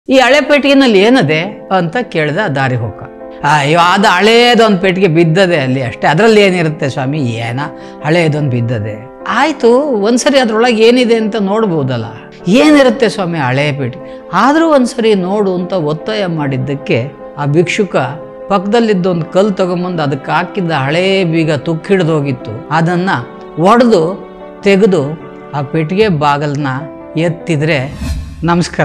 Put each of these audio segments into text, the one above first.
ಈ ಹಳೆ ಪೆಟ್ಟಿಗೆನಲ್ಲಿ ಏನದೆ ಅಂತ ಕೇಳಿದ ದಾರಿ ಹೋಗ. ಅಯ್ಯೋ, ಅದು ಹಳೇದೊಂದು ಪೆಟ್ಟಿಗೆ ಬಿದ್ದದೆ ಅಲ್ಲಿ ಅಷ್ಟೇ, ಅದರಲ್ಲಿ ಏನಿರುತ್ತೆ ಸ್ವಾಮಿ, ಏನ ಹಳೇದೊಂದು ಬಿದ್ದದೆ. ಆಯಿತು, ಒಂದ್ಸರಿ ಅದ್ರೊಳಗೆ ಏನಿದೆ ಅಂತ ನೋಡ್ಬೋದಲ್ಲ. ಏನಿರುತ್ತೆ ಸ್ವಾಮಿ ಹಳೆ ಪೆಟ್ಟಿಗೆ, ಆದರೂ ಒಂದ್ಸರಿ ನೋಡು ಅಂತ ಒತ್ತಾಯ ಮಾಡಿದ್ದಕ್ಕೆ ಆ ಭಿಕ್ಷುಕ ಪಕ್ಕದಲ್ಲಿದ್ದೊಂದು ಕಲ್ಲು ತಗೊಂಬಂದು ಅದಕ್ಕೆ ಹಾಕಿದ್ದ ಹಳೇ ಬೀಗ ತುಕ್ಕಿಡ್ದು ಹೋಗಿತ್ತು. ಅದನ್ನು ಒಡೆದು ತೆಗೆದು ಆ ಪೆಟ್ಟಿಗೆ ಬಾಗಲನ್ನ ಎತ್ತಿದ್ರೆ. ನಮಸ್ಕಾರ.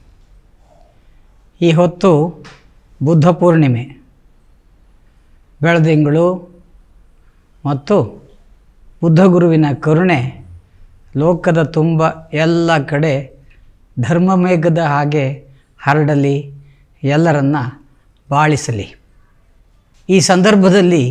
ಈ ಹೊತ್ತು ಬುದ್ಧ ಪೂರ್ಣಿಮೆ, ಬೆಳದಿಂಗಳು ಮತ್ತು ಬುದ್ಧಗುರುವಿನ ಕರುಣೆ ಲೋಕದ ತುಂಬ ಎಲ್ಲ ಕಡೆ ಧರ್ಮಮೇಘದ ಹಾಗೆ ಹರಡಲಿ, ಎಲ್ಲರನ್ನ ಬಾಳಿಸಲಿ. ಈ ಸಂದರ್ಭದಲ್ಲಿ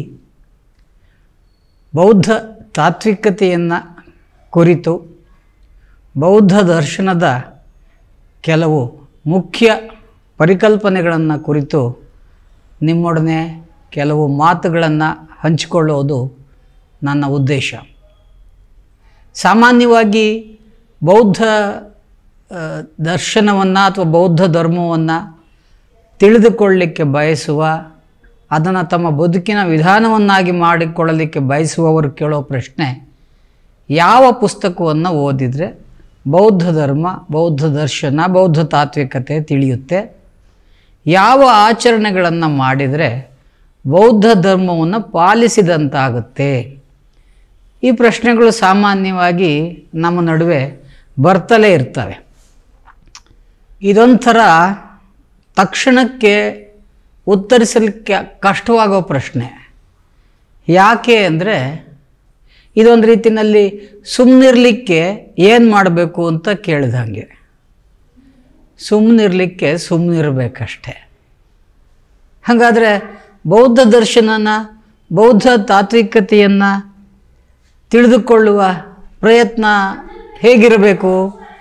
ಬೌದ್ಧ ತಾತ್ವಿಕತೆಯನ್ನು ಕುರಿತು, ಬೌದ್ಧ ದರ್ಶನದ ಕೆಲವು ಮುಖ್ಯ ಪರಿಕಲ್ಪನೆಗಳನ್ನು ಕುರಿತು ನಿಮ್ಮೊಡನೆ ಕೆಲವು ಮಾತುಗಳನ್ನು ಹಂಚಿಕೊಳ್ಳೋದು ನನ್ನ ಉದ್ದೇಶ. ಸಾಮಾನ್ಯವಾಗಿ ಬೌದ್ಧ ದರ್ಶನವನ್ನು ಅಥವಾ ಬೌದ್ಧ ಧರ್ಮವನ್ನು ತಿಳಿದುಕೊಳ್ಳಲಿಕ್ಕೆ ಬಯಸುವ, ಅದನ್ನು ತಮ್ಮ ಬದುಕಿನ ವಿಧಾನವನ್ನಾಗಿ ಮಾಡಿಕೊಳ್ಳಲಿಕ್ಕೆ ಬಯಸುವವರು ಕೇಳೋ ಪ್ರಶ್ನೆ, ಯಾವ ಪುಸ್ತಕವನ್ನು ಓದಿದರೆ ಬೌದ್ಧ ಧರ್ಮ, ಬೌದ್ಧ ದರ್ಶನ, ಬೌದ್ಧ ತಾತ್ವಿಕತೆ ತಿಳಿಯುತ್ತೆ, ಯಾವ ಆಚರಣೆಗಳನ್ನು ಮಾಡಿದರೆ ಬೌದ್ಧ ಧರ್ಮವನ್ನು ಪಾಲಿಸಿದಂತಾಗುತ್ತೆ. ಈ ಪ್ರಶ್ನೆಗಳು ಸಾಮಾನ್ಯವಾಗಿ ನಮ್ಮ ನಡುವೆ ಬರ್ತಲೇ ಇರ್ತವೆ. ಇದೊಂಥರ ತಕ್ಷಣಕ್ಕೆ ಉತ್ತರಿಸಲಿಕ್ಕೆ ಕಷ್ಟವಾಗೋ ಪ್ರಶ್ನೆ. ಯಾಕೆ ಅಂದರೆ ಇದೊಂದು ರೀತಿಯಲ್ಲಿ ಸುಮ್ಮನಿರಲಿಕ್ಕೆ ಏನು ಮಾಡಬೇಕು ಅಂತ ಕೇಳಿದಂಗೆ. ಸುಮ್ಮನಿರಲಿಕ್ಕೆ ಸುಮ್ಮನಿರಬೇಕಷ್ಟೆ. ಹಾಗಾದರೆ ಬೌದ್ಧ ದರ್ಶನನ, ಬೌದ್ಧ ತಾತ್ವಿಕತೆಯನ್ನು ತಿಳಿದುಕೊಳ್ಳುವ ಪ್ರಯತ್ನ ಹೇಗಿರಬೇಕು?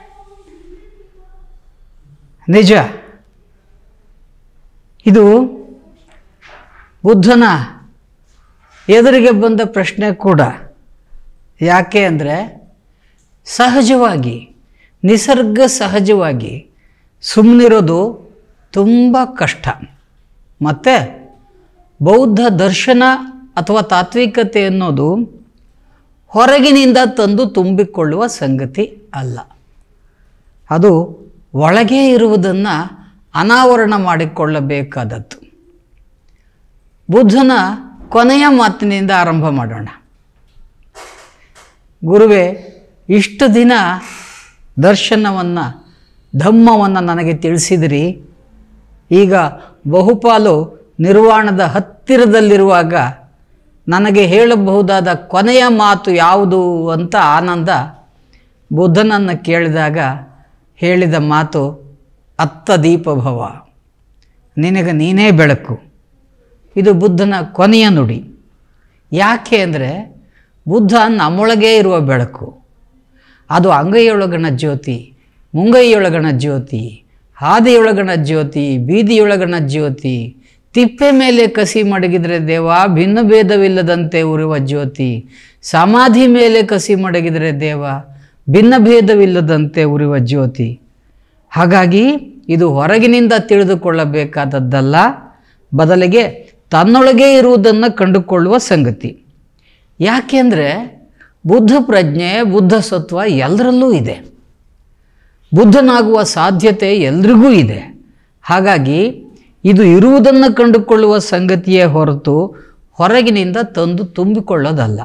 ನಿಜ, ಇದು ಬುದ್ಧನ ಎದುರಿಗೆ ಬಂದ ಪ್ರಶ್ನೆ ಕೂಡ. ಯಾಕೆ ಅಂದರೆ ಸಹಜವಾಗಿ, ನಿಸರ್ಗ ಸಹಜವಾಗಿ ಸುಮ್ಮನಿರೋದು ತುಂಬ ಕಷ್ಟ. ಮತ್ತು ಬೌದ್ಧ ದರ್ಶನ ಅಥವಾ ತಾತ್ವಿಕತೆ ಅನ್ನೋದು ಹೊರಗಿನಿಂದ ತಂದು ತುಂಬಿಕೊಳ್ಳುವ ಸಂಗತಿ ಅಲ್ಲ. ಅದು ಒಳಗೇ ಇರುವುದನ್ನು ಅನಾವರಣ ಮಾಡಿಕೊಳ್ಳಬೇಕಾದದ್ದು. ಬುದ್ಧನ ಕೊನೆಯ ಮಾತಿನಿಂದ ಆರಂಭ ಮಾಡೋಣ. ಗುರುವೇ, ಇಷ್ಟು ದಿನ ದರ್ಶನವನ್ನು, ಧಮ್ಮವನ್ನು ನನಗೆ ತಿಳಿಸಿದಿರಿ. ಈಗ ಬಹುಪಾಲು ನಿರ್ವಾಣದ ಹತ್ತಿರದಲ್ಲಿರುವಾಗ ನನಗೆ ಹೇಳಬಹುದಾದ ಕೊನೆಯ ಮಾತು ಯಾವುದು ಅಂತ ಆನಂದ ಬುದ್ಧನನ್ನು ಕೇಳಿದಾಗ ಹೇಳಿದ ಮಾತು, ಅತ್ತ ದೀಪಭವ, ನಿನಗೆ ನೀನೇ ಬೆಳಕು. ಇದು ಬುದ್ಧನ ಕೊನೆಯ ನುಡಿ. ಯಾಕೆ ಅಂದರೆ ಬುದ್ಧ ನಮ್ಮೊಳಗೇ ಇರುವ ಬೆಳಕು. ಅದು ಅಂಗೈಯೊಳಗಣ ಜ್ಯೋತಿ, ಮುಂಗೈಯೊಳಗಣ ಜ್ಯೋತಿ, ಹಾದಿಯೊಳಗಣ ಜ್ಯೋತಿ, ಬೀದಿಯೊಳಗಣ ಜ್ಯೋತಿ, ತಿಪ್ಪೆ ಮೇಲೆ ಕಸಿ ಮಡಗಿದರೆ ದೇವ, ಭಿನ್ನ ಭೇದವಿಲ್ಲದಂತೆ ಉರಿವ ಜ್ಯೋತಿ, ಸಮಾಧಿ ಮೇಲೆ ಕಸಿ ಮಡಗಿದರೆ ದೇವ, ಭಿನ್ನ ಭೇದವಿಲ್ಲದಂತೆ ಉರಿವ ಜ್ಯೋತಿ. ಹಾಗಾಗಿ ಇದು ಹೊರಗಿನಿಂದ ತಿಳಿದುಕೊಳ್ಳಬೇಕಾದದ್ದಲ್ಲ, ಬದಲಿಗೆ ತನ್ನೊಳಗೇ ಇರುವುದನ್ನು ಕಂಡುಕೊಳ್ಳುವ ಸಂಗತಿ. ಯಾಕೆಂದರೆ ಬುದ್ಧ ಪ್ರಜ್ಞೆ, ಬುದ್ಧ ಸತ್ವ ಎಲ್ಲರಲ್ಲೂ ಇದೆ. ಬುದ್ಧನಾಗುವ ಸಾಧ್ಯತೆ ಎಲ್ರಿಗೂ ಇದೆ. ಹಾಗಾಗಿ ಇದು ಇರುವುದನ್ನು ಕಂಡುಕೊಳ್ಳುವ ಸಂಗತಿಯೇ ಹೊರತು ಹೊರಗಿನಿಂದ ತಂದು ತುಂಬಿಕೊಳ್ಳೋದಲ್ಲ.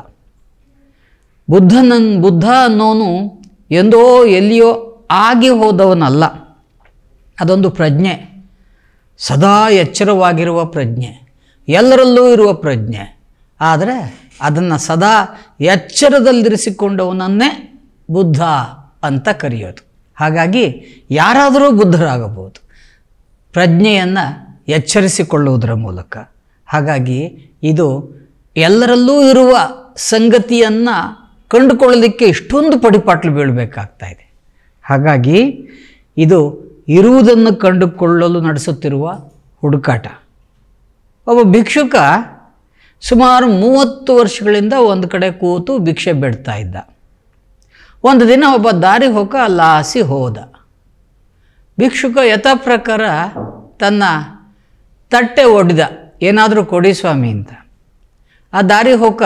ಬುದ್ಧ ಅನ್ನೋನು ಎಂದೋ ಎಲ್ಲಿಯೋ ಆಗಿ ಹೋದವನಲ್ಲ. ಅದೊಂದು ಪ್ರಜ್ಞೆ, ಸದಾ ಎಚ್ಚರವಾಗಿರುವ ಪ್ರಜ್ಞೆ, ಎಲ್ಲರಲ್ಲೂ ಇರುವ ಪ್ರಜ್ಞೆ. ಆದರೆ ಅದನ್ನು ಸದಾ ಎಚ್ಚರದಲ್ಲಿರಿಸಿಕೊಂಡವನನ್ನೇ ಬುದ್ಧ ಅಂತ ಕರೆಯೋದು. ಹಾಗಾಗಿ ಯಾರಾದರೂ ಬುದ್ಧರಾಗಬಹುದು, ಪ್ರಜ್ಞೆಯನ್ನು ಎಚ್ಚರಿಸಿಕೊಳ್ಳುವುದರ ಮೂಲಕ. ಹಾಗಾಗಿ ಇದು ಎಲ್ಲರಲ್ಲೂ ಇರುವ ಸಂಗತಿಯನ್ನು ಕಂಡುಕೊಳ್ಳಲಿಕ್ಕೆ ಇಷ್ಟೊಂದು ಪಡಿಪಾಟ್ಲು ಬೀಳಬೇಕಾಗ್ತಾ ಇದೆ. ಹಾಗಾಗಿ ಇದು ಇರುವುದನ್ನು ಕಂಡುಕೊಳ್ಳಲು ನಡೆಸುತ್ತಿರುವ ಹುಡುಕಾಟ. ಒಬ್ಬ ಭಿಕ್ಷುಕ ಸುಮಾರು 30 ವರ್ಷಗಳಿಂದ ಒಂದು ಕಡೆ ಕೂತು ಭಿಕ್ಷೆ ಬೇಡ್ತಾ ಇದ್ದ. ಒಂದು ದಿನ ಒಬ್ಬ ದಾರಿ ಹೋಗ ಲಾಸಿ ಹೋದ. ಭಿಕ್ಷುಕ ಯಥಾ ಪ್ರಕಾರ ತನ್ನ ತಟ್ಟೆ ಒಡ್ದ, ಏನಾದರೂ ಕೊಡಿ ಸ್ವಾಮಿ ಅಂತ. ಆ ದಾರಿ ಹೋಕ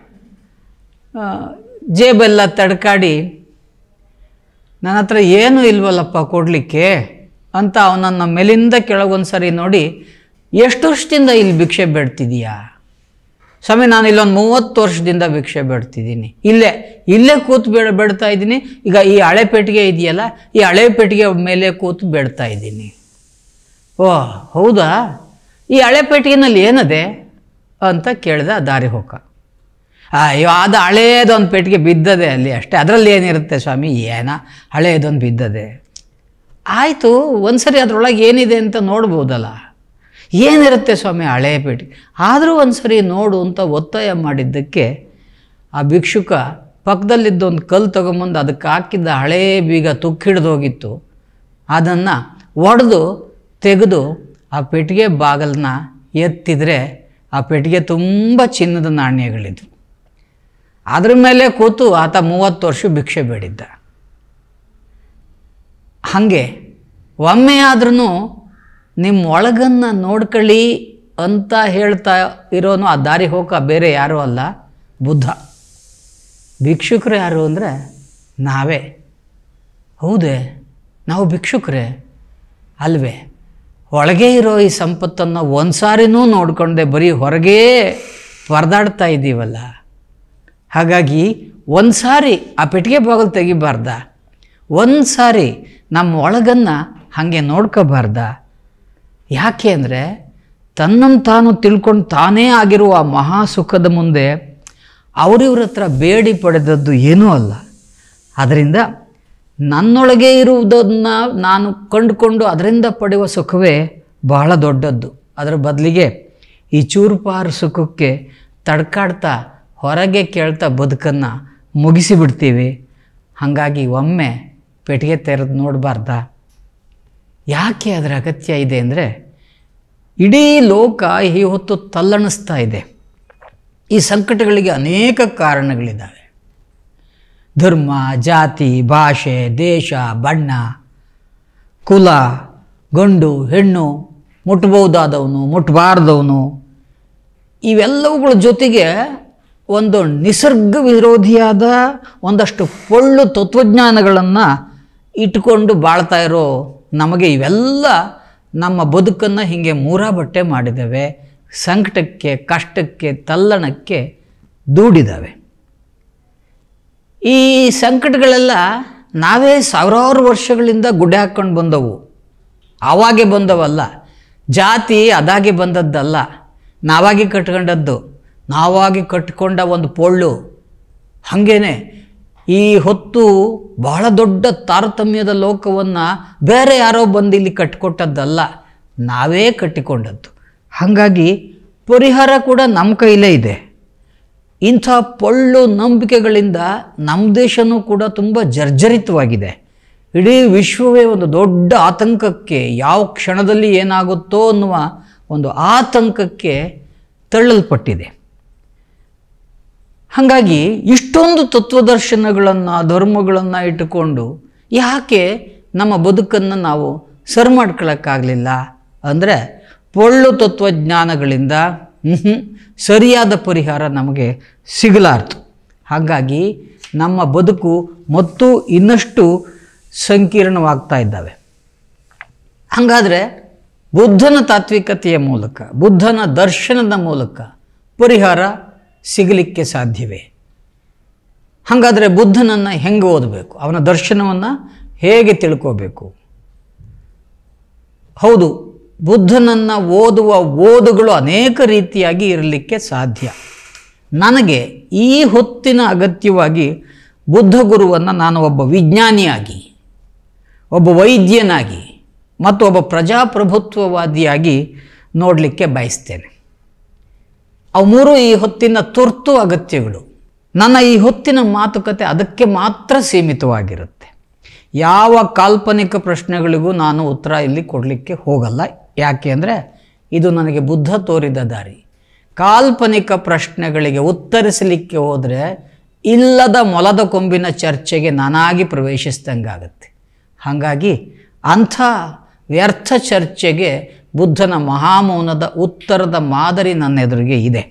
ಜೇಬೆಲ್ಲ ತಡ್ಕಾಡಿ, ನನ್ನ ಹತ್ರ ಏನೂ ಇಲ್ವಲ್ಲಪ್ಪ ಕೊಡಲಿಕ್ಕೆ ಅಂತ ಅವನನ್ನು ಮೇಲಿಂದ ಕೆಳಗೊಂದು ಸರಿ ನೋಡಿ, ಎಷ್ಟು ವರ್ಷದಿಂದ ಇಲ್ಲಿ ಭಿಕ್ಷೆ ಬೇಡ್ತಿದೀಯಾ? ಸ್ವಾಮಿ, ನಾನು ಇಲ್ಲೊಂದು 30 ವರ್ಷದಿಂದ ಭಿಕ್ಷೆ ಬೇಡ್ತಿದ್ದೀನಿ, ಇಲ್ಲೇ ಕೂತು ಬೇಡ್ತಾ ಇದ್ದೀನಿ. ಈಗ ಈ ಹಳೆ ಪೆಟ್ಟಿಗೆ ಇದೆಯಲ್ಲ, ಈ ಹಳೆ ಪೆಟ್ಟಿಗೆ ಮೇಲೆ ಕೂತು ಬೇಡ್ತಾ ಇದ್ದೀನಿ. ಓ ಹೌದಾ, ಈ ಹಳೆ ಪೆಟ್ಟಿಗೆನಲ್ಲಿ ಏನದೆ ಅಂತ ಕೇಳಿದ ದಾರಿ ಹೋಕ. ಅಯ್ಯೋ, ಅದು ಹಳೇದೊಂದು ಪೆಟ್ಟಿಗೆ ಬಿದ್ದದೆ ಅಲ್ಲಿ ಅಷ್ಟೇ, ಅದರಲ್ಲಿ ಏನಿರುತ್ತೆ ಸ್ವಾಮಿ, ಹಳೇದೊಂದು ಬಿದ್ದದೆ. ಆಯಿತು, ಒಂದು ಸರಿ ಅದರೊಳಗೆ ಏನಿದೆ ಅಂತ ನೋಡ್ಬೋದಲ್ಲ. ಏನಿರುತ್ತೆ ಸ್ವಾಮಿ ಹಳೆಯ ಪೆಟ್ಟಿಗೆ, ಆದರೂ ಒಂದು ಸರಿ ನೋಡು ಅಂತ ಒತ್ತಾಯ ಮಾಡಿದ್ದಕ್ಕೆ ಆ ಭಿಕ್ಷುಕ ಪಕ್ಕದಲ್ಲಿದ್ದೊಂದು ಕಲ್ಲು ತೊಗೊಂಬಂದು ಅದಕ್ಕೆ ಹಾಕಿದ್ದ ಹಳೇ ಬೀಗ ತುಕ್ಕಿಡ್ದೋಗಿತ್ತು, ಅದನ್ನು ಒಡೆದು ತೆಗೆದು ಆ ಪೆಟ್ಟಿಗೆ ಬಾಗಲನ್ನ ಎತ್ತಿದರೆ ಆ ಪೆಟ್ಟಿಗೆ ತುಂಬ ಚಿನ್ನದ ನಾಣ್ಯಗಳಿದ್ವು. ಅದ್ರ ಮೇಲೆ ಕೂತು ಆತ 30 ವರ್ಷ ಭಿಕ್ಷೆ ಬೇಡಿದ್ದ. ಹಾಗೆ ಒಮ್ಮೆ ಆದ್ರೂ ನಿಮ್ಮ ಒಳಗನ್ನು ನೋಡ್ಕೊಳ್ಳಿ ಅಂತ ಹೇಳ್ತಾ ಇರೋನು ಆ ದಾರಿ ಹೋಗ ಬೇರೆ ಯಾರೂ ಅಲ್ಲ, ಬುದ್ಧ. ಭಿಕ್ಷುಕರು ಯಾರು ಅಂದರೆ ನಾವೇ. ಹೌದೇ, ನಾವು ಭಿಕ್ಷುಕರೇ ಅಲ್ವೇ? ಒಳಗೆ ಇರೋ ಈ ಸಂಪತ್ತನ್ನು ಒಂದು ಸಾರಿನೂ ನೋಡಿಕೊಂಡೆ ಬರೀ ಹೊರಗೇ ಪರದಾಡ್ತಾ ಇದ್ದೀವಲ್ಲ. ಹಾಗಾಗಿ ಒಂದು ಸಾರಿ ಆ ಪೆಟ್ಟಿಗೆ ಬಾಗಿಲು ತೆಗಿಬಾರ್ದ? ಒಂದು ಸಾರಿ ನಮ್ಮ ಒಳಗನ್ನು ಹಾಗೆ ನೋಡ್ಕೋಬಾರ್ದ? ಯಾಕೆ ಅಂದರೆ ತನ್ನನ್ನು ತಾನು ತಿಳ್ಕೊಂಡು ತಾನೇ ಆಗಿರುವ ಆ ಮಹಾ ಸುಖದ ಮುಂದೆ ಅವರಿವ್ರ ಹತ್ರ ಬೇಡಿ ಪಡೆದದ್ದು ಏನೂ ಅಲ್ಲ. ಅದರಿಂದ ನನ್ನೊಳಗೆ ಇರುವುದನ್ನು ನಾನು ಕಂಡುಕೊಂಡು ಅದರಿಂದ ಪಡೆಯುವ ಸುಖವೇ ಬಹಳ ದೊಡ್ಡದ್ದು. ಅದರ ಬದಲಿಗೆ ಈ ಚೂರುಪಾರು ಸುಖಕ್ಕೆ ತಡ್ಕಾಡ್ತಾ ಹೊರಗೆ ಕೇಳ್ತಾ ಬದುಕನ್ನು ಮುಗಿಸಿಬಿಡ್ತೀವಿ. ಹಾಗಾಗಿ ಒಮ್ಮೆ ಪೆಟ್ಟಿಗೆ ತೆರೆದು ನೋಡಬಾರ್ದ? ಯಾಕೆ ಅದರ ಅಗತ್ಯ ಇದೆ ಅಂದರೆ, ಇಡೀ ಲೋಕ ಈ ಹೊತ್ತು ತಲ್ಲಣಿಸ್ತಾ ಇದೆ. ಈ ಸಂಕಟಗಳಿಗೆ ಅನೇಕ ಕಾರಣಗಳಿದ್ದಾವೆ. ಧರ್ಮ, ಜಾತಿ, ಭಾಷೆ, ದೇಶ, ಬಣ್ಣ, ಕುಲ, ಗಂಡು ಹೆಣ್ಣು, ಮುಟ್ಬಹುದಾದವನು ಮುಟ್ಟಬಾರ್ದವನು, ಇವೆಲ್ಲವುಗಳ ಜೊತೆಗೆ ಒಂದು ನಿಸರ್ಗ ವಿರೋಧಿಯಾದ ಒಂದಷ್ಟು ಪೊಳ್ಳು ತತ್ವಜ್ಞಾನಗಳನ್ನು ಇಟ್ಕೊಂಡು ಬಾಳ್ತಾ ಇರೋ ನಮಗೆ ಇವೆಲ್ಲ ನಮ್ಮ ಬದುಕನ್ನು ಹೀಗೆ ಮೂರಾಬಟ್ಟೆ ಮಾಡಿದ್ದಾವೆ. ಸಂಕಟಕ್ಕೆ, ಕಷ್ಟಕ್ಕೆ, ತಲ್ಲಣಕ್ಕೆ ದೂಡಿದ್ದಾವೆ. ಈ ಸಂಕಟಗಳೆಲ್ಲ ನಾವೇ ಸಾವಿರಾರು ವರ್ಷಗಳಿಂದ ಗುಡ್ಡೆ ಹಾಕ್ಕೊಂಡು ಬಂದವು, ಆವಾಗೆ ಬಂದವಲ್ಲ. ಜಾತಿ ಅದಾಗೆ ಬಂದದ್ದಲ್ಲ, ನಾವಾಗಿ ಕಟ್ಕೊಂಡದ್ದು, ನಾವಾಗಿ ಕಟ್ಟಿಕೊಂಡ ಒಂದು ಪೊಳ್ಳು. ಹಾಗೇನೆ ಈ ಹೊತ್ತು ಬಹಳ ದೊಡ್ಡ ತಾರತಮ್ಯದ ಲೋಕವನ್ನು ಬೇರೆ ಯಾರೋ ಬಂದು ಇಲ್ಲಿ ಕಟ್ಟಿಕೊಟ್ಟದ್ದಲ್ಲ, ನಾವೇ ಕಟ್ಟಿಕೊಂಡದ್ದು. ಹಾಗಾಗಿ ಪರಿಹಾರ ಕೂಡ ನಮ್ಮ ಕೈಲೇ ಇದೆ. ಇಂಥ ಪೊಳ್ಳು ನಂಬಿಕೆಗಳಿಂದ ನಮ್ಮ ದೇಶನೂ ಕೂಡ ತುಂಬ ಜರ್ಜರಿತವಾಗಿದೆ. ಇಡೀ ವಿಶ್ವವೇ ಒಂದು ದೊಡ್ಡ ಆತಂಕಕ್ಕೆ, ಯಾವ ಕ್ಷಣದಲ್ಲಿ ಏನಾಗುತ್ತೋ ಅನ್ನುವ ಒಂದು ಆತಂಕಕ್ಕೆ ತಳ್ಳಲ್ಪಟ್ಟಿದೆ. ಹಾಗಾಗಿ ಇಷ್ಟೊಂದು ತತ್ವದರ್ಶನಗಳನ್ನು, ಧರ್ಮಗಳನ್ನು ಇಟ್ಟುಕೊಂಡು ಯಾಕೆ ನಮ್ಮ ಬದುಕನ್ನು ನಾವು ಸರಿ ಮಾಡ್ಕೊಳ್ಳೋಕ್ಕಾಗಲಿಲ್ಲ ಅಂದರೆ, ಪೊಳ್ಳು ತತ್ವಜ್ಞಾನಗಳಿಂದ ಸರಿಯಾದ ಪರಿಹಾರ ನಮಗೆ ಸಿಗಲಾರ್ದು. ಹಾಗಾಗಿ ನಮ್ಮ ಬದುಕು ಮತ್ತು ಇನ್ನಷ್ಟು ಸಂಕೀರ್ಣವಾಗ್ತಾ ಇದ್ದಾವೆ. ಹಾಗಾದರೆ ಬುದ್ಧನ ತಾತ್ವಿಕತೆಯ ಮೂಲಕ, ಬುದ್ಧನ ದರ್ಶನದ ಮೂಲಕ ಪರಿಹಾರ ಸಿಗಲಿಕ್ಕೆ ಸಾಧ್ಯವೇ? ಹಾಗಾದರೆ ಬುದ್ಧನನ್ನು ಹೆಂಗೆ ಓದಬೇಕು? ಅವನ ದರ್ಶನವನ್ನು ಹೇಗೆ ತಿಳ್ಕೋಬೇಕು? ಹೌದು, ಬುದ್ಧನನ್ನು ಓದುವ ಓದುಗಳು ಅನೇಕ ರೀತಿಯಾಗಿ ಇರಲಿಕ್ಕೆ ಸಾಧ್ಯ. ನನಗೆ ಈ ಹೊತ್ತಿನ ಅಗತ್ಯವಾಗಿ ಬುದ್ಧ ಗುರುವನ್ನು ನಾನು ಒಬ್ಬ ವಿಜ್ಞಾನಿಯಾಗಿ, ಒಬ್ಬ ವೈದ್ಯನಾಗಿ ಮತ್ತು ಒಬ್ಬ ಪ್ರಜಾಪ್ರಭುತ್ವವಾದಿಯಾಗಿ ನೋಡಲಿಕ್ಕೆ ಬಯಸ್ತೇನೆ. ಅವು ಮೂರು ಈ ಹೊತ್ತಿನ ತುರ್ತು ಅಗತ್ಯಗಳು. ನನ್ನ ಈ ಹೊತ್ತಿನ ಮಾತುಕತೆ ಅದಕ್ಕೆ ಮಾತ್ರ ಸೀಮಿತವಾಗಿರುತ್ತೆ. ಯಾವ ಕಾಲ್ಪನಿಕ ಪ್ರಶ್ನೆಗಳಿಗೂ ನಾನು ಉತ್ತರ ಇಲ್ಲಿ ಕೊಡಲಿಕ್ಕೆ ಹೋಗಲ್ಲ. ಯಾಕೆ ಅಂದರೆ ಇದು ನನಗೆ ಬುದ್ಧ ತೋರಿದ ದಾರಿ. ಕಾಲ್ಪನಿಕ ಪ್ರಶ್ನೆಗಳಿಗೆ ಉತ್ತರಿಸಲಿಕ್ಕೆ ಹೋದರೆ ಇಲ್ಲದ ಮೊಲದ ಕೊಂಬಿನ ಚರ್ಚೆಗೆ ನಾನಾಗಿ ಪ್ರವೇಶಿಸ್ದಂಗಾಗತ್ತೆ. ಹಾಗಾಗಿ ಅಂಥ ವ್ಯರ್ಥ ಚರ್ಚೆಗೆ ಬುದ್ಧನ ಮಹಾಮೌನದ ಉತ್ತರದ ಮಾದರಿ ನನ್ನ ಎದುರಿಗೆ ಇದೆ.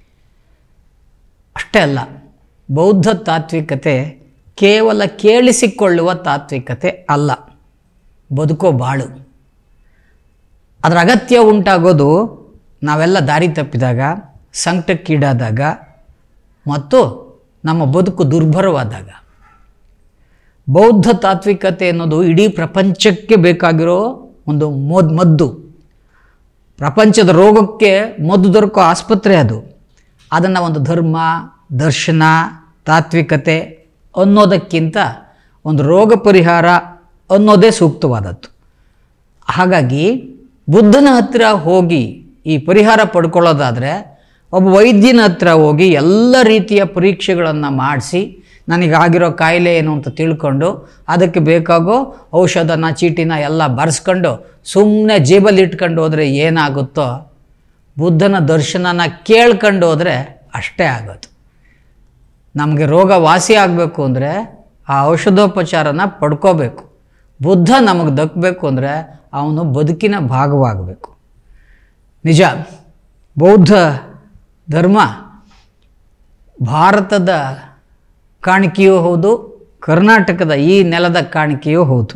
ಅಷ್ಟೇ ಅಲ್ಲ, ಬೌದ್ಧ ತಾತ್ವಿಕತೆ ಕೇವಲ ಕೇಳಿಸಿಕೊಳ್ಳುವ ತಾತ್ವಿಕತೆ ಅಲ್ಲ, ಬದುಕೋ ಬಾಳು. ಅದರ ಅಗತ್ಯ ಉಂಟಾಗೋದು ನಾವೆಲ್ಲ ದಾರಿ ತಪ್ಪಿದಾಗ, ಸಂಕಟಕ್ಕೀಡಾದಾಗ ಮತ್ತು ನಮ್ಮ ಬದುಕು ದುರ್ಭರವಾದಾಗ. ಬೌದ್ಧ ತಾತ್ವಿಕತೆ ಅನ್ನೋದು ಇಡೀ ಪ್ರಪಂಚಕ್ಕೆ ಬೇಕಾಗಿರೋ ಒಂದು ಮದ್ದು. ಪ್ರಪಂಚದ ರೋಗಕ್ಕೆ ಮದ್ದು ದೊರಕೋ ಆಸ್ಪತ್ರೆ ಅದು. ಅದನ್ನು ಒಂದು ಧರ್ಮ, ದರ್ಶನ, ತಾತ್ವಿಕತೆ ಅನ್ನೋದಕ್ಕಿಂತ ಒಂದು ರೋಗ ಪರಿಹಾರ ಅನ್ನೋದೇ ಸೂಕ್ತವಾದದ್ದು. ಹಾಗಾಗಿ ಬುದ್ಧನ ಹತ್ತಿರ ಹೋಗಿ ಈ ಪರಿಹಾರ ಪಡ್ಕೊಳ್ಳೋದಾದರೆ ಒಬ್ಬ ವೈದ್ಯನ ಹತ್ರ ಹೋಗಿ ಎಲ್ಲ ರೀತಿಯ ಪರೀಕ್ಷೆಗಳನ್ನು ಮಾಡಿಸಿ ನನಗಾಗಿರೋ ಕಾಯಿಲೆ ಏನು ಅಂತ ತಿಳ್ಕೊಂಡು ಅದಕ್ಕೆ ಬೇಕಾಗೋ ಔಷಧನ, ಚೀಟಿನ ಎಲ್ಲ ಬರೆಸ್ಕೊಂಡು ಸುಮ್ಮನೆ ಜೇಬಲ್ಲಿ ಇಟ್ಕೊಂಡು ಹೋದರೆ ಏನಾಗುತ್ತೋ, ಬುದ್ಧನ ದರ್ಶನನ ಕೇಳ್ಕೊಂಡು ಹೋದರೆ ಅಷ್ಟೇ ಆಗೋದು. ನಮಗೆ ರೋಗ ವಾಸಿ ಆಗಬೇಕು ಅಂದರೆ ಆ ಔಷಧೋಪಚಾರನ ಪಡ್ಕೋಬೇಕು. ಬುದ್ಧ ನಮಗೆ ದಕ್ಕಬೇಕು ಅಂದರೆ ಅವನು ಬದುಕಿನ ಭಾಗವಾಗಬೇಕು. ನಿಜ, ಬೌದ್ಧ ಧರ್ಮ ಭಾರತದ ಕಾಣಿಕೆಯೂ ಹೌದು, ಕರ್ನಾಟಕದ ಈ ನೆಲದ ಕಾಣಿಕೆಯೂ ಹೌದು.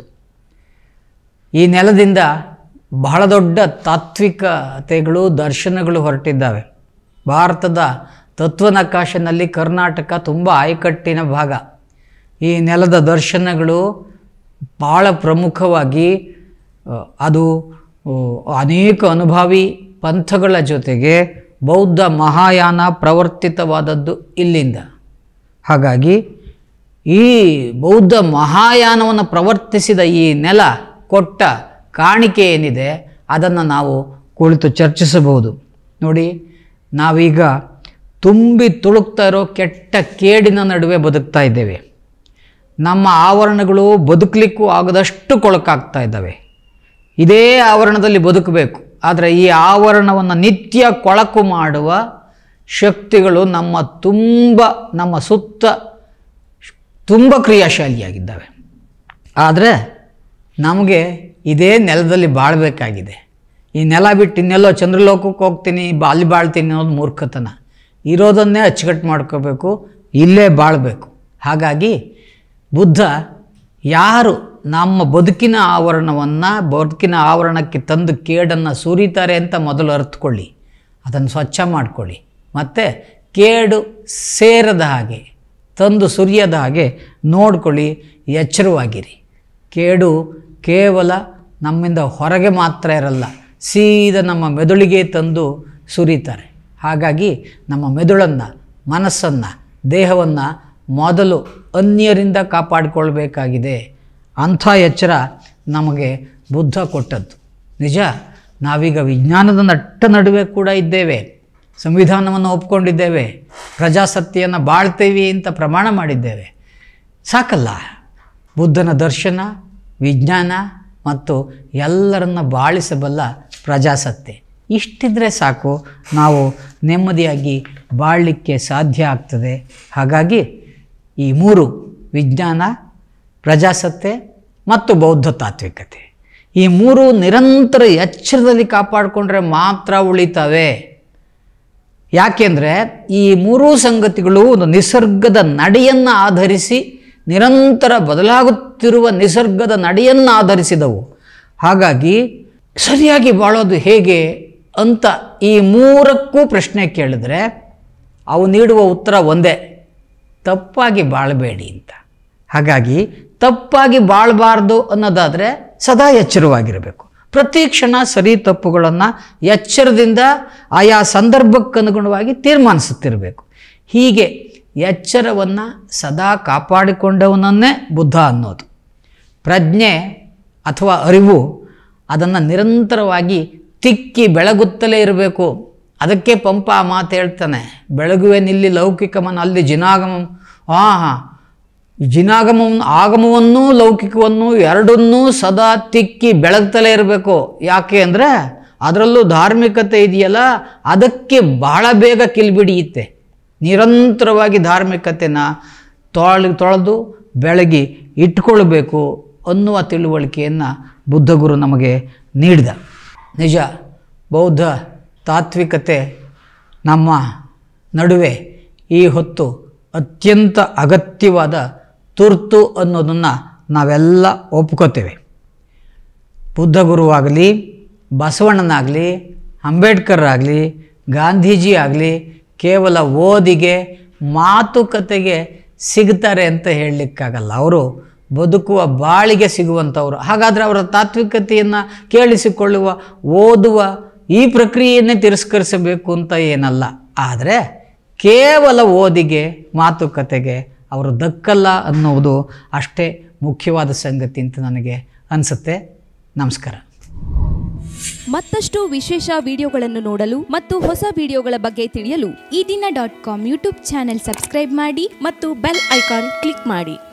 ಈ ನೆಲದಿಂದ ಬಹಳ ದೊಡ್ಡ ತಾತ್ವಿಕತೆಗಳು, ದರ್ಶನಗಳು ಹೊರಟಿದ್ದಾವೆ. ಭಾರತದ ತತ್ವನಕಾಶನಲ್ಲಿ ಕರ್ನಾಟಕ ತುಂಬ ಆಯಕಟ್ಟಿನ ಭಾಗ. ಈ ನೆಲದ ದರ್ಶನಗಳು ಭಾಳ ಪ್ರಮುಖವಾಗಿ ಅದು ಅನೇಕ ಅನುಭವಿ ಪಂಥಗಳ ಜೊತೆಗೆ ಬೌದ್ಧ ಮಹಾಯಾನ ಪ್ರವರ್ತಿತವಾದದ್ದು ಇಲ್ಲಿಂದ. ಹಾಗಾಗಿ ಈ ಬೌದ್ಧ ಮಹಾಯಾನವನ್ನು ಪ್ರವರ್ತಿಸಿದ ಈ ನೆಲ ಕೊಟ್ಟ ಕಾಣಿಕೆ ಏನಿದೆ ಅದನ್ನು ನಾವು ಕುಳಿತು ಚರ್ಚಿಸಬಹುದು. ನೋಡಿ, ನಾವೀಗ ತುಂಬಿ ತುಳುಕ್ತಾ ಇರೋ ಕೆಟ್ಟ ಕೇಡಿನ ನಡುವೆ ಬದುಕ್ತಾ ಇದ್ದೇವೆ. ನಮ್ಮ ಆವರಣಗಳು ಬದುಕಲಿಕ್ಕೂ ಆಗದಷ್ಟು ಕೊಳಕಾಗ್ತಾ ಇದ್ದಾವೆ. ಇದೇ ಆವರಣದಲ್ಲಿ ಬದುಕಬೇಕು, ಆದರೆ ಈ ಆವರಣವನ್ನು ನಿತ್ಯ ಕೊಳಕು ಮಾಡುವ ಶಕ್ತಿಗಳು ನಮ್ಮ ಸುತ್ತ ತುಂಬ ಕ್ರಿಯಾಶಾಲಿಯಾಗಿದ್ದಾವೆ. ಆದರೆ ನಮಗೆ ಇದೇ ನೆಲದಲ್ಲಿ ಬಾಳಬೇಕಾಗಿದೆ. ಈ ನೆಲ ಬಿಟ್ಟು ಇನ್ನೆಲ್ಲೋ ಚಂದ್ರಲೋಕಕ್ಕೆ ಹೋಗ್ತೀನಿ, ಅಲ್ಲಿ ಬಾಳ್ತೀನಿ ಅನ್ನೋದು ಮೂರ್ಖತನ. ಇರೋದನ್ನೇ ಅಚ್ಚುಕಟ್ಟು ಮಾಡ್ಕೋಬೇಕು, ಇಲ್ಲೇ ಬಾಳಬೇಕು. ಹಾಗಾಗಿ ಬುದ್ಧ ಯಾರು ನಮ್ಮ ಬದುಕಿನ ಆವರಣಕ್ಕೆ ತಂದು ಕೇಡನ್ನು ಸುರಿತಾರೆ ಅಂತ ಮೊದಲು ಅರ್ಥಕೊಳ್ಳಿ, ಅದನ್ನು ಸ್ವಚ್ಛ ಮಾಡಿಕೊಳ್ಳಿ. ಮತ್ತು ಕೇಡು ಸೇರದ ಹಾಗೆ, ತಂದು ಸುರಿಯದ ಹಾಗೆ ನೋಡ್ಕೊಳ್ಳಿ, ಎಚ್ಚರವಾಗಿರಿ. ಕೇಡು ಕೇವಲ ನಮ್ಮಿಂದ ಹೊರಗೆ ಮಾತ್ರ ಇರಲ್ಲ, ಸೀದಾ ನಮ್ಮ ಮೆದುಳಿಗೆ ತಂದು ಸುರಿತಾರೆ. ಹಾಗಾಗಿ ನಮ್ಮ ಮೆದುಳನ್ನು, ಮನಸ್ಸನ್ನು, ದೇಹವನ್ನು ಮೊದಲು ಅನ್ಯರಿಂದ ಕಾಪಾಡಿಕೊಳ್ಬೇಕಾಗಿದೆ. ಅಂಥ ಎಚ್ಚರ ನಮಗೆ ಬುದ್ಧ ಕೊಟ್ಟದ್ದು. ನಿಜ, ನಾವೀಗ ವಿಜ್ಞಾನದ ನಡುವೆ ಕೂಡ ಇದ್ದೇವೆ, ಸಂವಿಧಾನವನ್ನು ಒಪ್ಕೊಂಡಿದ್ದೇವೆ, ಪ್ರಜಾಸತ್ತೆಯನ್ನು ಬಾಳ್ತೇವೆ ಅಂತ ಪ್ರಮಾಣ ಮಾಡಿದ್ದೇವೆ. ಸಾಕಲ್ಲ, ಬುದ್ಧನ ದರ್ಶನ, ವಿಜ್ಞಾನ ಮತ್ತು ಎಲ್ಲರನ್ನ ಬಾಳಿಸಬಲ್ಲ ಪ್ರಜಾಸತ್ತೆ ಇಷ್ಟಿದ್ರೆ ಸಾಕು, ನಾವು ನೆಮ್ಮದಿಯಾಗಿ ಬಾಳಲಿಕ್ಕೆ ಸಾಧ್ಯ ಆಗ್ತದೆ. ಹಾಗಾಗಿ ಈ ಮೂರು, ವಿಜ್ಞಾನ, ಪ್ರಜಾಸತ್ತೆ ಮತ್ತು ಬೌದ್ಧ ತಾತ್ವಿಕತೆ, ಈ ಮೂರು ನಿರಂತರ ಎಚ್ಚರದಲ್ಲಿ ಕಾಪಾಡಿಕೊಂಡ್ರೆ ಮಾತ್ರ ಉಳಿತವೆ. ಯಾಕೆಂದರೆ ಈ ಮೂರೂ ಸಂಗತಿಗಳು ಒಂದು ನಿಸರ್ಗದ ನಡೆಯನ್ನು ಆಧರಿಸಿ, ನಿರಂತರ ಬದಲಾಗುತ್ತಿರುವ ನಿಸರ್ಗದ ನಡೆಯನ್ನು ಆಧರಿಸಿದವು. ಹಾಗಾಗಿ ಸರಿಯಾಗಿ ಬಾಳೋದು ಹೇಗೆ ಅಂತ ಈ ಮೂರಕ್ಕೂ ಪ್ರಶ್ನೆ ಕೇಳಿದ್ರೆ ಅವು ನೀಡುವ ಉತ್ತರ ಒಂದೇ, ತಪ್ಪಾಗಿ ಬಾಳಬೇಡಿ ಅಂತ. ಹಾಗಾಗಿ ತಪ್ಪಾಗಿ ಬಾಳಬಾರ್ದು ಅನ್ನೋದಾದರೆ ಸದಾ ಎಚ್ಚರವಾಗಿರಬೇಕು. ಪ್ರತಿ ಕ್ಷಣ ಸರಿ ತಪ್ಪುಗಳನ್ನು ಎಚ್ಚರದಿಂದ ಆಯಾ ಸಂದರ್ಭಕ್ಕನುಗುಣವಾಗಿ ತೀರ್ಮಾನಿಸುತ್ತಿರಬೇಕು. ಹೀಗೆ ಎಚ್ಚರವನ್ನು ಸದಾ ಕಾಪಾಡಿಕೊಂಡವನನ್ನೇ ಬುದ್ಧ ಅನ್ನೋದು. ಪ್ರಜ್ಞೆ ಅಥವಾ ಅರಿವು ಅದನ್ನು ನಿರಂತರವಾಗಿ ತಿಕ್ಕಿ ಬೆಳಗುತ್ತಲೇ ಇರಬೇಕು. ಅದಕ್ಕೆ ಪಂಪ ಆ ಮಾತು ಹೇಳ್ತಾನೆ, ಬೆಳಗುವೆನಿಲ್ಲಿ ಲೌಕಿಕಮನ ಅಲ್ಲಿ ಜಿನಾಗಮಂ. ಆಗಮವನ್ನು ಲೌಕಿಕವನ್ನು ಎರಡನ್ನೂ ಸದಾ ತಿಕ್ಕಿ ಬೆಳಗ್ತಲೇ ಇರಬೇಕು. ಯಾಕೆ ಅಂದರೆ ಅದರಲ್ಲೂ ಧಾರ್ಮಿಕತೆ ಇದೆಯಲ್ಲ, ಅದಕ್ಕೆ ಬಹಳ ಬೇಗ ಕಿಲ್ಬಿಡಿಯುತ್ತೆ. ನಿರಂತರವಾಗಿ ಧಾರ್ಮಿಕತೆನ ತೊಳೆದು ಬೆಳಗಿ ಇಟ್ಕೊಳ್ಬೇಕು ಅನ್ನುವ ತಿಳುವಳಿಕೆಯನ್ನು ಬುದ್ಧಗುರು ನಮಗೆ ನೀಡಿದ. ನಿಜ, ಬೌದ್ಧ ತಾತ್ವಿಕತೆ ನಮ್ಮ ನಡುವೆ ಈ ಹೊತ್ತು ಅತ್ಯಂತ ಅಗತ್ಯವಾದ ತುರ್ತು ಅನ್ನೋದನ್ನು ನಾವೆಲ್ಲ ಒಪ್ಕೋತೇವೆ. ಬುದ್ಧಗುರುವಾಗಲಿ, ಬಸವಣ್ಣನಾಗಲಿ, ಅಂಬೇಡ್ಕರ್ ಆಗಲಿ, ಗಾಂಧೀಜಿ ಆಗಲಿ ಕೇವಲ ಓದಿಗೆ ಮಾತುಕತೆಗೆ ಸಿಗ್ತಾರೆ ಅಂತ ಹೇಳಲಿಕ್ಕಾಗಲ್ಲ. ಅವರು ಬದುಕುವ ಬಾಳಿಗೆ ಸಿಗುವಂಥವ್ರು. ಹಾಗಾದರೆ ಅವರ ತಾತ್ವಿಕತೆಯನ್ನು ಕೇಳಿಸಿಕೊಳ್ಳುವ, ಓದುವ ಈ ಪ್ರಕ್ರಿಯೆಯನ್ನೇ ತಿರಸ್ಕರಿಸಬೇಕು ಅಂತ ಏನಲ್ಲ. ಆದರೆ ಕೇವಲ ಓದಿಗೆ ಮಾತುಕತೆಗೆ ಅವರು ದಕ್ಕಲ್ಲ ಅನ್ನುವುದು ಅಷ್ಟೇ ಮುಖ್ಯವಾದ ಸಂಗತಿ ಅಂತ ನನಗೆ ಅನಿಸುತ್ತೆ. ನಮಸ್ಕಾರ. ಮತ್ತಷ್ಟು ವಿಶೇಷ ವಿಡಿಯೋಗಳನ್ನು ನೋಡಲು ಮತ್ತು ಹೊಸ ವಿಡಿಯೋಗಳ ಬಗ್ಗೆ ತಿಳಿಯಲು ಈ ದಿನ .com ಯೂಟ್ಯೂಬ್ ಚಾನೆಲ್ ಸಬ್ಸ್ಕ್ರೈಬ್ ಮಾಡಿ ಮತ್ತು ಬೆಲ್ ಐಕಾನ್ ಕ್ಲಿಕ್ ಮಾಡಿ.